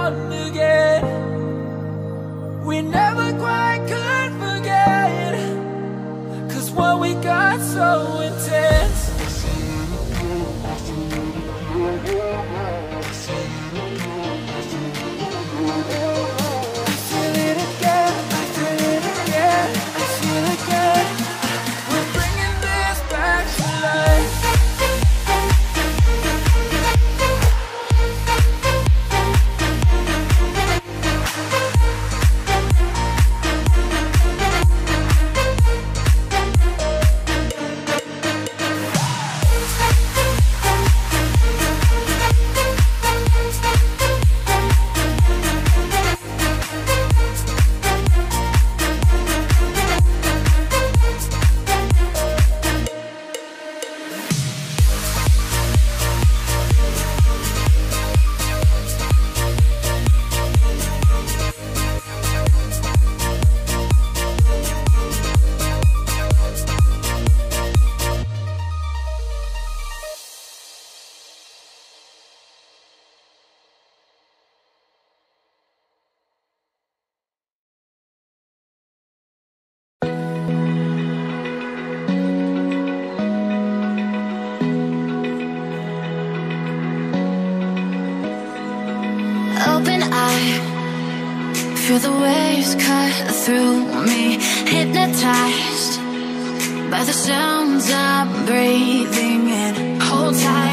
around again. We never quite could forget, 'cause what we got so intense. I feel it again, I feel it again, I feel it again. We're bringing this back to life. Open eye, feel the waves cut through me, hypnotized by the sounds I'm breathing in. Hold tight.